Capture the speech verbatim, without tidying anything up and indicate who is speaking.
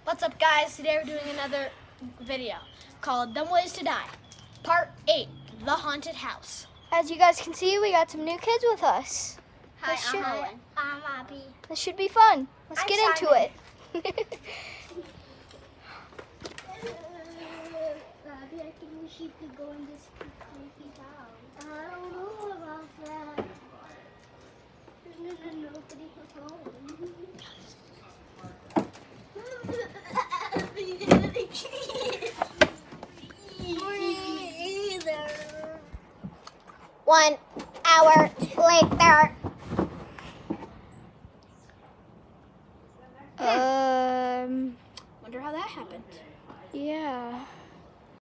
Speaker 1: What's up, guys? Today we're doing another video called Dumb Ways to Die, Part eight, The Haunted House.
Speaker 2: As you guys can see, we got some new kids with us.
Speaker 1: Hi,
Speaker 2: This
Speaker 1: I'm
Speaker 2: should,
Speaker 1: Owen. I'm Abby.
Speaker 2: This should be fun. Let's
Speaker 1: I'm
Speaker 2: get into
Speaker 1: Simon.
Speaker 2: it.
Speaker 1: Abby, I think we should go in this creepy house. I don't know about that. There's nobody home.
Speaker 2: One hour later.